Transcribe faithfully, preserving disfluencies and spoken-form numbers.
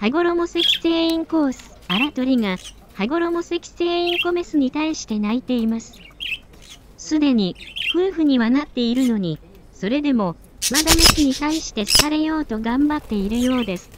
羽衣セキセイインコオス、荒鳥が、羽衣セキセイインコメスに対して鳴いています。すでに、夫婦にはなっているのに、それでも、まだメスに対して好かれようと頑張っているようです。